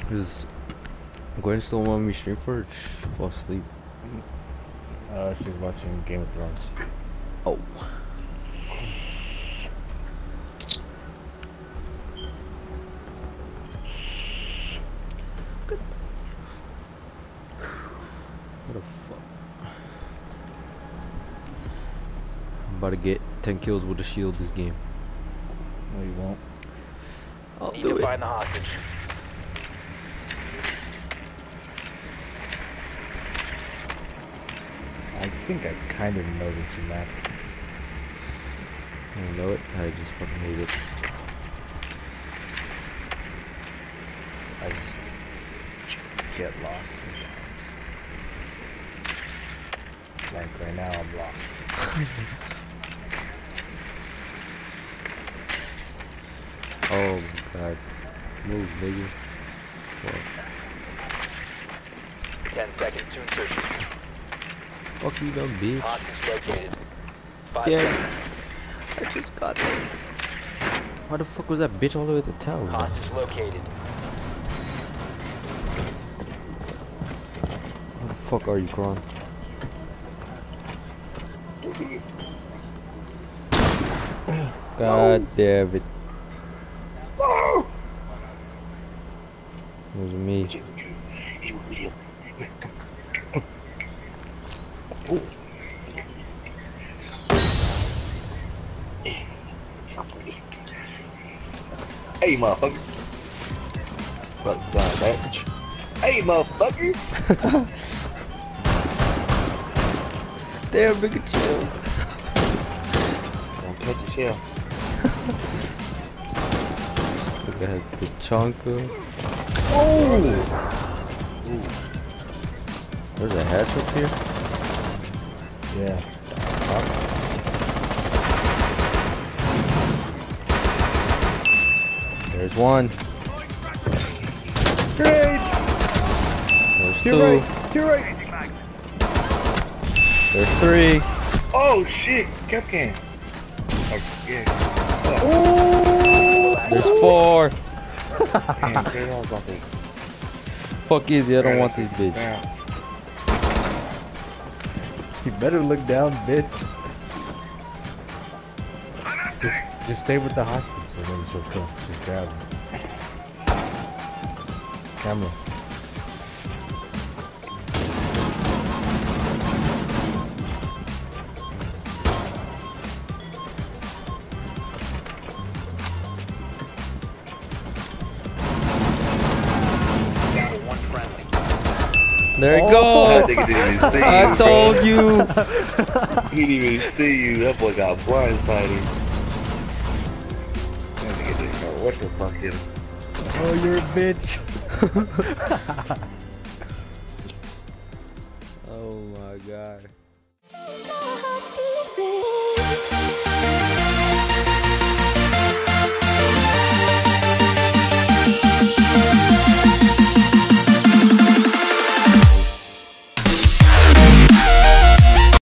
Is Gwen still want me stream for her? Fall asleep. She's watching Game of Thrones. Oh. What the fuck? I'm about to get 10 kills with the shield this game. No, you won't. I'll Need do to it. find the hostage. I think I kind of know this map. I don't know it. I just fucking hate it. I just get lost sometimes. Like right now, I'm lost. Oh my god. Move, nigga. Fuck. 10 seconds to insertion. Fuck you, dumb bitch. Hostage located. 5 Damn. seconds. I just got there. Why the fuck was that bitch all the way at the tower? Man? Hostage located. Where the fuck are you, Kron? God damn it. It was me. Hey, motherfucker. Fuck that bitch. Hey, motherfucker. Damn, nigga, chill. Don't touch the shell. Look at the chonka. Oh! There's a hatch up here. Yeah. There's one. Great! There's To two. your right! To your right! There's three. Oh, shit. Capcan. Oh, yeah. Oh! There's four. Damn, great all about to Fuck easy, I don't want this bitch. bounce. You better look down, bitch. Just stay with the hostage, so then she'll come. Just grab him. Camera. Down to 1 friendly. There you Oh. go. That nigga didn't even see you. I told you. He didn't even see you. That boy got blindsided. That nigga didn't know what the fuck him. Oh, you're a bitch. Oh my god. My heart's beating.